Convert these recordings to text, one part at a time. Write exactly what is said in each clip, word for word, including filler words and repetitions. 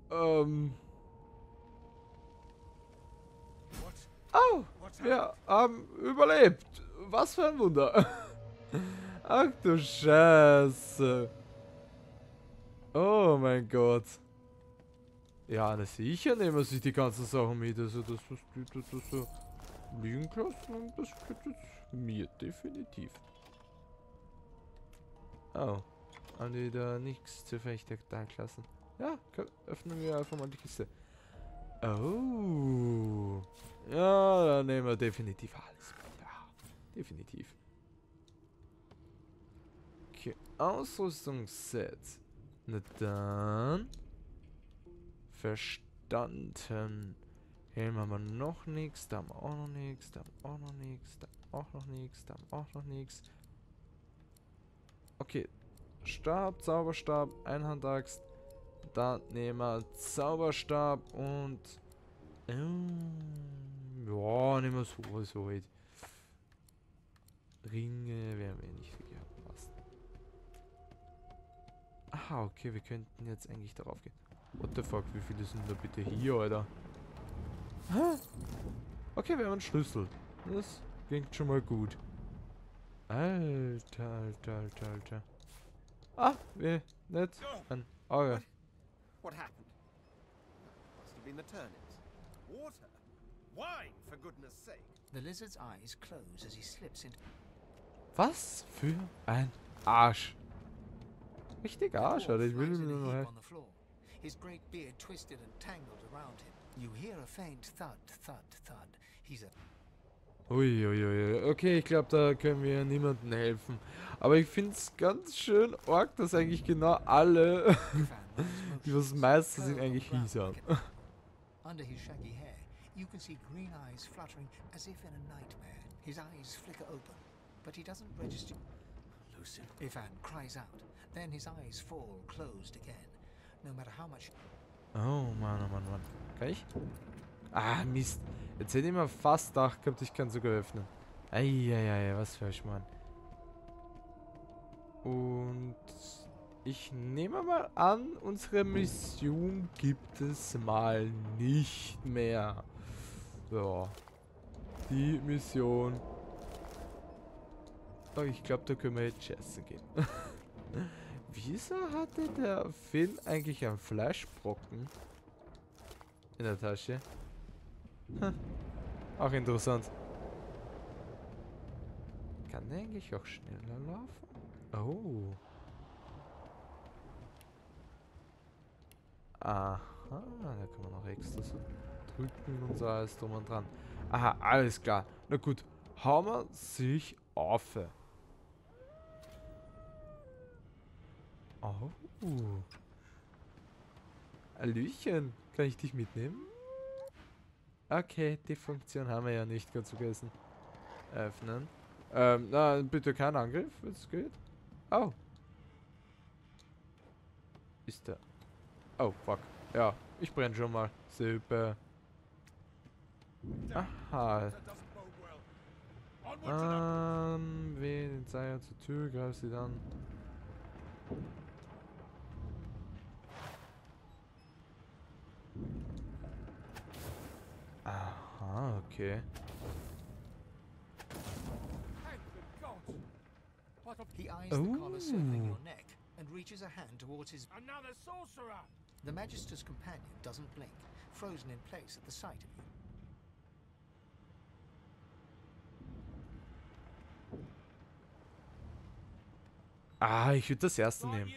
Ähm. Oh, wir haben überlebt. Was für ein Wunder. Ach du Scheiße. Oh mein Gott. Ja, na sicher nehmen wir sich die ganzen Sachen mit. Also das, was die da so liegen gelassen, das gibt es mir definitiv. Oh. Haben die da nichts zu verrichten da gelassen? Ja, öffnen wir einfach mal die Kiste. Oh. Ja, dann nehmen wir definitiv alles mit. Ja, definitiv. Okay, Ausrüstungsset. Na dann. Verstanden. Helm haben wir noch nichts, da haben wir auch noch nichts, da haben wir auch noch nichts, da haben wir auch noch nichts, da haben wir auch noch nichts. Okay. Stab, Zauberstab, Einhandaxt. Dann nehmen wir Zauberstab und... Ähm, ja, nehmen wir sowieso halt. Ringe werden wir nicht passen. Aha, okay, wir könnten jetzt eigentlich darauf gehen. What the fuck, wie viele sind da bitte hier, Alter? Hä? Okay, wir haben einen Schlüssel. Das klingt schon mal gut. Alter, alter, alter, alter. Ah, wie nett. Ein Auge. What happened? Must have been the turnips. Water? Wine, for goodness sake. The lizard's eyes close as he slips into... Was für ein Arsch. Richtig Arsch, Alter. Ich will nur noch helfen. His great beard twisted and tangled around him. You hear a faint thud, thud, thud. He's a... Uiuiui. Okay, ich glaube, da können wir niemandem helfen. Aber ich finde es ganz schön arg, dass eigentlich genau alle, die was Meister sind, eigentlich hieß haben. Under his shaggy hair, you can see green eyes fluttering as if in a nightmare. His eyes flicker open, but he doesn't register. Lucid. Ivan cries out. Then his eyes fall closed again. No matter how much... Oh Mann, oh Mann, Mann. Kann ich? Ah, Mist. Jetzt hätte ich mir fast gedacht gehabt, ich kann sogar öffnen. Eieiei, was für ein Schmarrn. Und ich nehme mal an, unsere Mission gibt es mal nicht mehr. So. Die Mission. Oh, ich glaube, da können wir jetzt essen gehen. Wieso hatte der Finn eigentlich einen Fleischbrocken in der Tasche? Hm. Auch interessant. Kann der eigentlich auch schneller laufen? Oh. Aha, da kann man noch extra so drücken und so alles drum und dran. Aha, alles klar. Na gut, hauen wir sich auf. Oh. Hallöchen, kann ich dich mitnehmen? Okay, die Funktion haben wir ja nicht ganz vergessen. Öffnen. Ähm, na, bitte kein Angriff, wenn es geht. Oh. Ist der... Oh, fuck. Ja, ich brenne schon mal. Super. Aha. Ähm, wen sei er zur Tür, greif sie dann. Aha, okay. He eyes the collar circling your neck and reaches a hand towards his... Another sorcerer! The Magister's companion doesn't blink, frozen in place at the sight of you. Ah, ich würde das erste nehmen.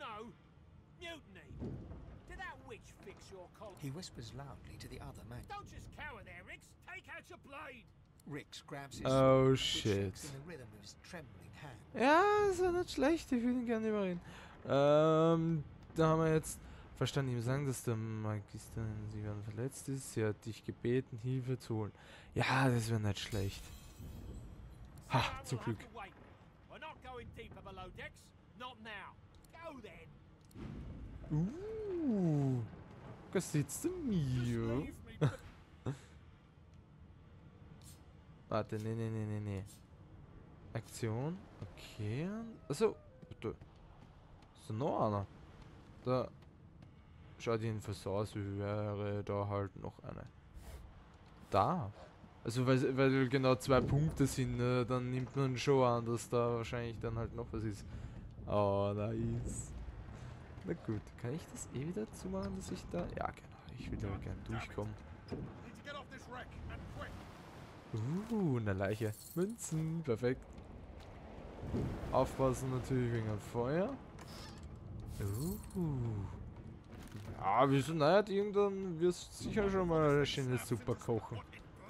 He whispers loudly to the other man. Don't just cower there, Rix. Take out your blade. Rix grabs his Oh sword, shit. which shakes in the rhythm of his trembling hand. Ja, ist ja nicht schlecht. Ich würde ihn gerne überreden. Ähm, da haben wir jetzt verstanden, ihm sagen, dass der Magister, sie werden verletzt ist. Sie hat dich gebeten, Hilfe zu holen. Ja, das wäre nicht schlecht. Ha, zum Glück. Uh, was sitzt du mir? Warte, nee, nee, nee, nee, nee. Aktion, okay. Achso, bitte. Ist da noch einer? Da. schaut jedenfalls so aus, wie wäre da halt noch eine. Da. Also weil, weil genau zwei Punkte sind, ne, dann nimmt man schon an, dass da wahrscheinlich dann halt noch was ist. Oh, nice. Na gut, kann ich das eh wieder zumachen, dass ich da... Ja, genau, ich will da gerne durchkommen. Uh, eine Leiche. Münzen, perfekt. Aufpassen natürlich wegen dem Feuer. Uh. Ja, wieso nicht? Irgendwann wirst du sicher schon mal eine schöne Suppe kochen.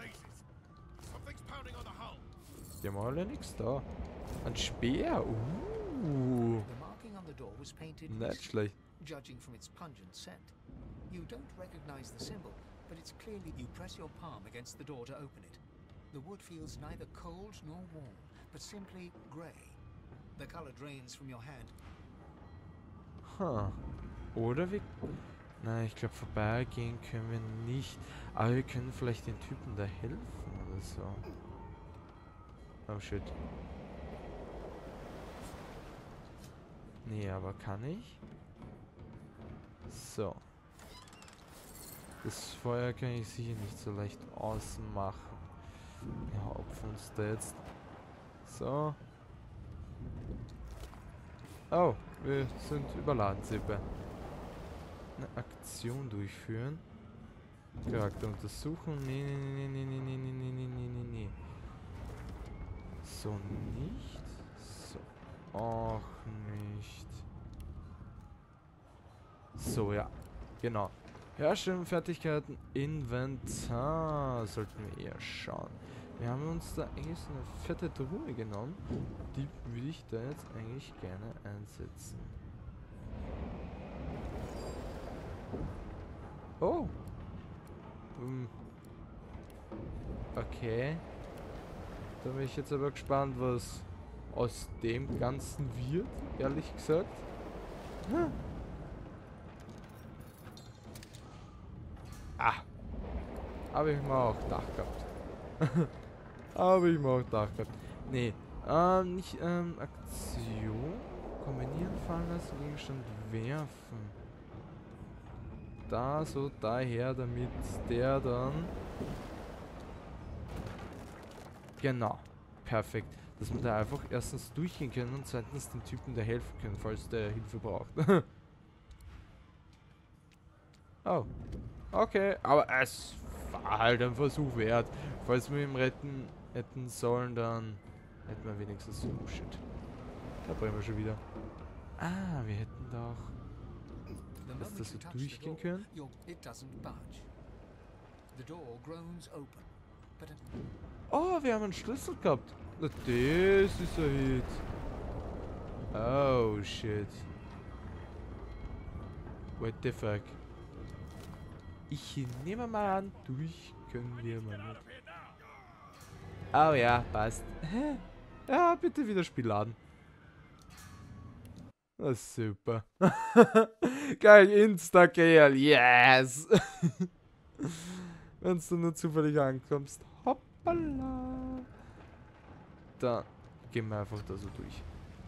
Die haben alle nichts da. Ein Speer. Uh. Nicht schlecht. Judging from its pungent scent. You don't recognize the symbol, but it's clearly you press your palm against the door to open it. The wood feels neither cold nor warm, but simply grey. The color drains from your hand. Huh. Oder wir... Nein, ich glaube vorbeigehen können wir nicht. Aber wir können vielleicht den Typen da helfen oder so. Oh shit. Nee, aber kann ich? So. Das Feuer kann ich sicher nicht so leicht ausmachen. Ja, opfern uns da jetzt. So. Oh, wir sind überladen, Sippe. Eine Aktion durchführen. Charakter untersuchen. Nee, nee, nee, nee, nee, nee, nee, nee, nee, nee, nee. So nicht. So auch nicht. So, ja. Genau. Herstellung, Fertigkeiten, Inventar. Sollten wir eher schauen. Wir haben uns da eigentlich so eine fette Truhe genommen. Die würde ich da jetzt eigentlich gerne einsetzen. Oh. Um. Okay. Da bin ich jetzt aber gespannt, was aus dem Ganzen wird, ehrlich gesagt. Hm. Ah. Habe ich mal auch gedacht gehabt. Habe ich mal auch gedacht gehabt. Nee. Ähm, nicht, ähm, Aktion. Kombinieren, fallen lassen, Gegenstand werfen. Da, so, daher, damit der dann... Genau. Perfekt. Dass wir da einfach erstens durchgehen können und zweitens den Typen da helfen können, falls der Hilfe braucht. Oh. Okay, aber es war halt ein Versuch wert. Falls wir ihn retten hätten sollen, dann hätten wir wenigstens so... Oh shit. Da brennen wir schon wieder. Ah, wir hätten doch... Dass das so durchgehen können. Oh, wir haben einen Schlüssel gehabt. Na, das ist ein Hit. Oh, shit. What the fuck? Ich nehme mal an, durch können wir mal nicht. Oh ja, passt. Ja, bitte wieder Spiel laden. Das ist super. Geil, Insta-Kill, yes! Wenn du nur zufällig ankommst. Hoppala. Da gehen wir einfach da so durch.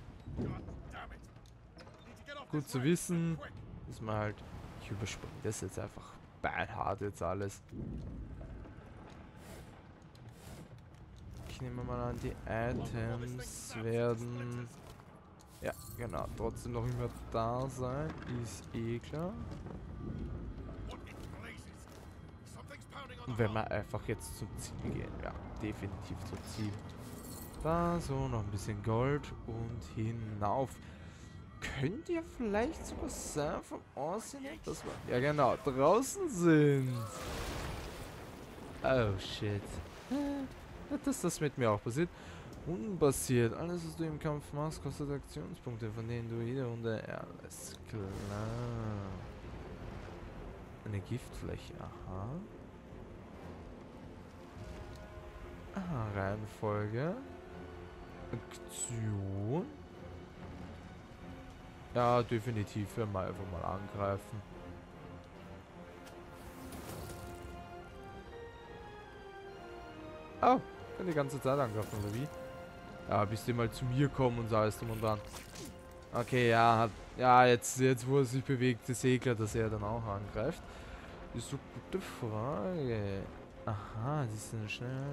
Gut zu wissen, dass man halt... Ich überspringe das jetzt einfach beinhart jetzt alles. Ich nehme mal an, die Items werden... Ja, genau. Trotzdem noch immer da sein. Ist eh klar. Und wenn wir einfach jetzt zum Ziel gehen. Ja, definitiv zum Ziel. Da so, noch ein bisschen Gold und hinauf. Könnt ihr vielleicht sogar sein vom Aussehen, dass wir... Ja genau, draußen sind. Oh shit. Dass das mit mir auch passiert. Unbasiert. Alles, was du im Kampf machst, kostet Aktionspunkte, von denen du jede Runde... Ja, alles klar. Eine Giftfläche, aha. Aha, Reihenfolge. Aktion. Ja, definitiv. Werden wir einfach mal angreifen. Oh, kann die ganze Zeit angreifen, oder wie? Ja, bis die mal zu mir kommen und so alles drum und dran. Okay, ja, hat, Ja, jetzt, jetzt wo er sich bewegt, ist eh klar, dass er dann auch angreift. Das ist so eine gute Frage. Aha, die sind schnell.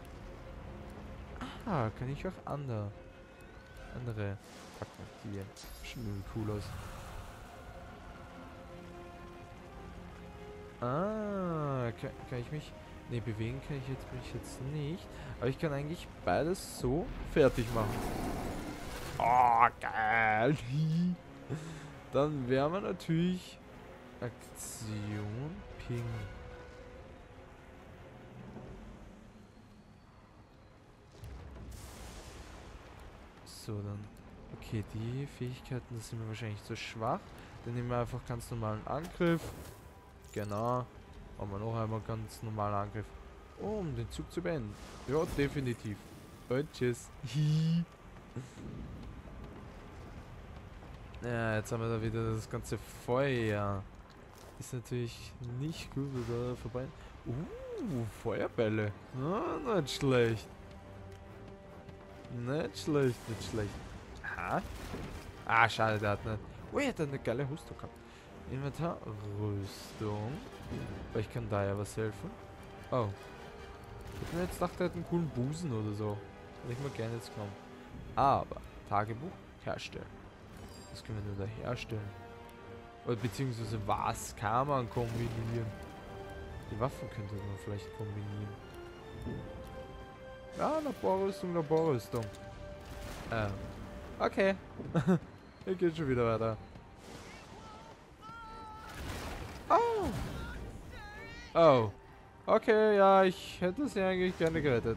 Ah, kann ich auch andere, andere Attacken aktivieren. Schaut irgendwie cool aus. Ah, kann, kann ich mich... Ne, bewegen kann ich jetzt mich jetzt nicht. Aber ich kann eigentlich beides so fertig machen. Oh, geil. Dann wären wir natürlich Aktion Ping. So, dann. Okay, die Fähigkeiten, das sind wir wahrscheinlich zu schwach. Dann nehmen wir einfach ganz normalen Angriff. Genau. Machen wir noch einmal ganz normalen Angriff. Oh, um den Zug zu beenden. Ja, definitiv. Und tschüss. Ja, jetzt haben wir da wieder das ganze Feuer. Ist natürlich nicht gut, da vorbei. Uh, Feuerbälle. Ah, nicht schlecht. Nicht schlecht, nicht schlecht. Aha. Ah, schade, der hat nicht. Oh, er hat eine geile Rüstung gehabt. Inventar, Rüstung. Aber ich kann da ja was helfen. Oh. Ich hätte mir jetzt gedacht, er hat einen coolen Busen oder so. Hätte ich mal gerne jetzt genommen. Aber, Tagebuch herstellen. Was können wir denn da herstellen? Oder beziehungsweise was kann man kombinieren? Die Waffen könnte man vielleicht kombinieren. Ja, Laborrüstung, Laborrüstung. Ähm. Okay. Hier geht schon wieder weiter. Oh. Oh. Okay, ja, ich hätte sie eigentlich gerne gerettet.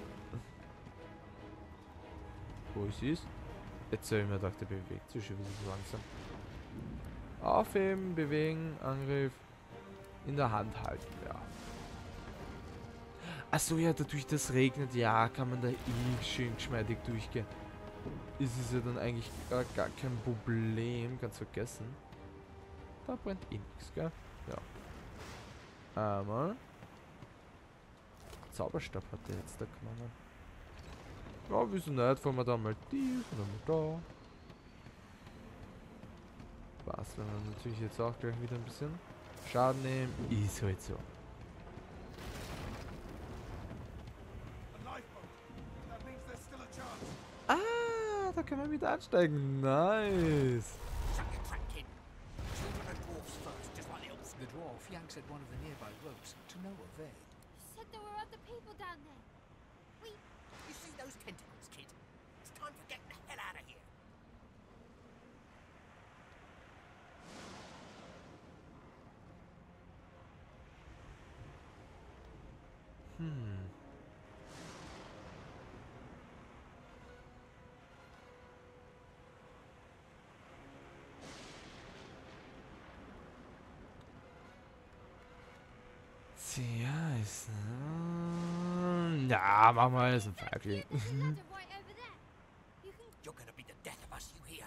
Wo ist sie? Jetzt habe ich mir gedacht, der bewegt sich schon wieder so langsam. Aufheben, bewegen, Angriff. In der Hand halten, ja. Achso, ja, dadurch, dass es regnet, ja, kann man da eh schön geschmeidig durchgehen. Ist es ja dann eigentlich gar, gar kein Problem, ganz vergessen. Da brennt eh nichts, gell? Ja. Einmal. Zauberstab hat der jetzt da genommen. Ja, wieso nicht? Fahren wir da mal die, dann mal da. Was, wenn wir natürlich jetzt auch gleich wieder ein bisschen Schaden nehmen. Ist halt so. Ah, da können wir wieder ansteigen. Nice. The dwarf yanks at one of the nearby ropes to no avail. Said there were other people down there. We... You see those tentacles, kid? It's time for getting the hell out of here. Hm. Ja, ist. Äh, ja, machen wir jetzt ein Feigling. There's a ladder right over there. You can... You're gonna be the death of us, you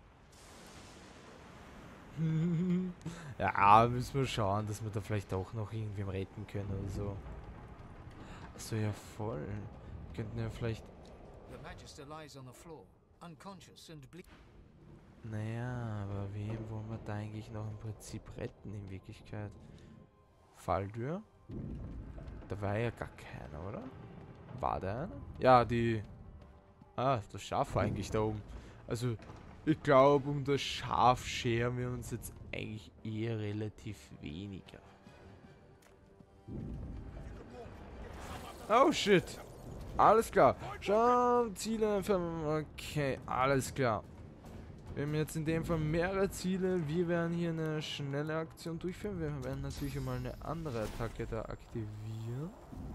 hear? Ja, müssen wir schauen, dass wir da vielleicht auch noch irgendwem retten können oder so. Achso, ja voll. Wir könnten ja vielleicht. The Magister lies on the floor, unconscious and ble... Naja, aber wen wollen wir da eigentlich noch im Prinzip retten in Wirklichkeit? Falltür? Da war ja gar keiner, oder? War da einer? Ja, die... Ah, das Schaf war eigentlich da oben. Also, ich glaube, um das Schaf scheren wir uns jetzt eigentlich eher relativ weniger. Oh, shit. Alles klar. Schon, Ziele, okay, alles klar. Wir haben jetzt in dem Fall mehrere Ziele. Wir werden hier eine schnelle Aktion durchführen. Wir werden natürlich mal eine andere Attacke da aktivieren.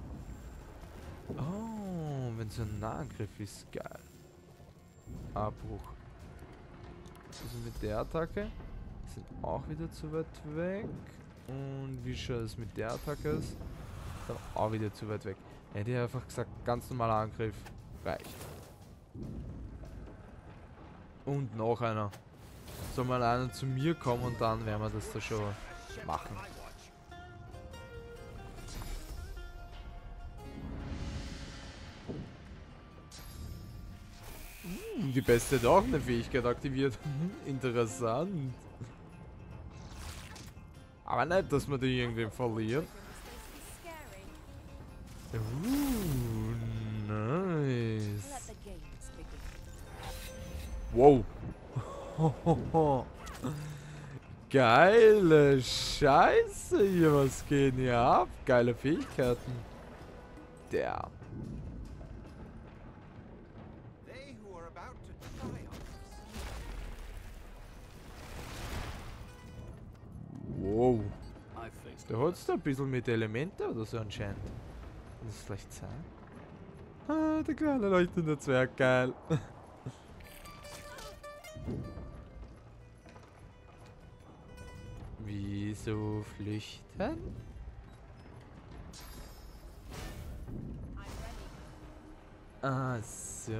Oh, wenn so ein Nahangriff ist, geil. Abbruch. Also mit der Attacke sind auch wieder zu weit weg. Und wie schaut es mit der Attacke aus? Dann auch wieder zu weit weg. Hätte ich einfach gesagt, ganz normaler Angriff reicht. Und noch einer. Soll mal einer zu mir kommen und dann werden wir das da schon machen. Uh, Und die Beste hat auch eine Fähigkeit aktiviert. Interessant. Aber nicht, dass man die irgendwie verliert. Uh, nice. Wow. Geile Scheiße hier, was geht hier ab? Geile Fähigkeiten. Der. They who are about to triumph. Wow. Der hat da ein bisschen mit Elemente oder so anscheinend. Kann das vielleicht sein? Ah, der kleine leuchtende Zwerg, geil. Wieso flüchten? Ah, so.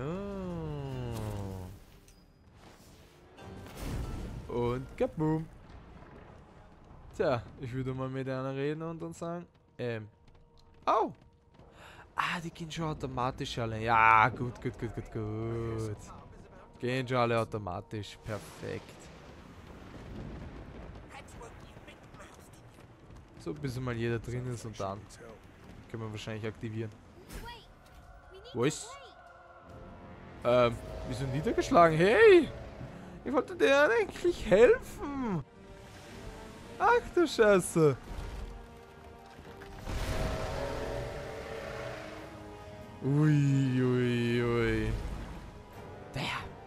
Und kaboom. Tja, ich würde mal mit einer reden und dann sagen, ähm, oh. Ah, die gehen schon automatisch alle. Ja, gut, gut, gut, gut, gut. Gehen schon alle automatisch. Perfekt. So, bis mal jeder drin ist und dann können wir wahrscheinlich aktivieren. Wo ist? Ähm, wieso niedergeschlagen? Hey! Ich wollte dir eigentlich helfen! Ach du Scheiße! Ui, ui, ui. Der!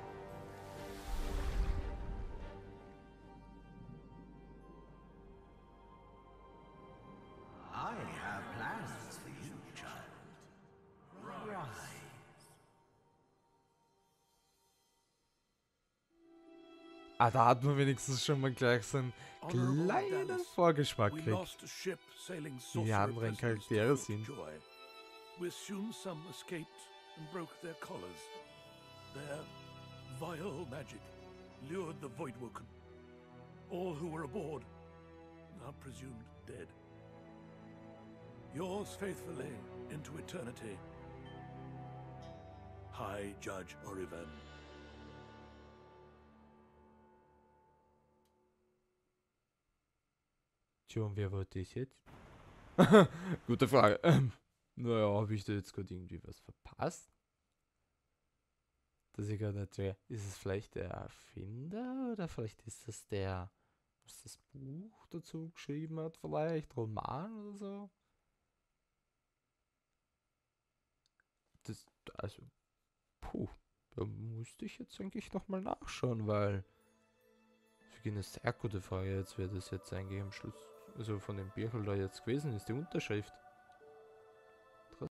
I have plans for you, child. Rise. Ah, da hat man wenigstens schon mal gleich so einen kleinen Vorgeschmack We gekriegt, lost a ship sailing wie die sorcerer anderen prisoners to Charaktere Fort sind. Joy. We assume some escaped and broke their collars. Their vile magic lured the Voidwoken. All who were aboard are presumed dead. Yours faithfully into eternity, High Judge Orivan. Tja, und wer wollte ich jetzt? Gute Frage. Ähm, naja, habe ich da jetzt gerade irgendwie was verpasst? Dass ich gerade nicht sehe. Ist es vielleicht der Erfinder oder vielleicht ist es der, was das Buch dazu geschrieben hat? Vielleicht Roman oder so? Das, also, puh, da musste ich jetzt eigentlich nochmal nachschauen, weil für eine sehr gute Frage jetzt, wer das jetzt eigentlich am Schluss, also von dem Birchel da jetzt gewesen ist, die Unterschrift.